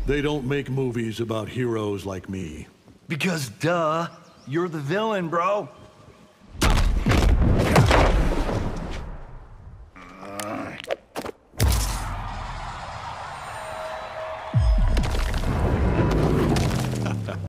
They don't make movies about heroes like me. Because, duh, you're the villain, bro.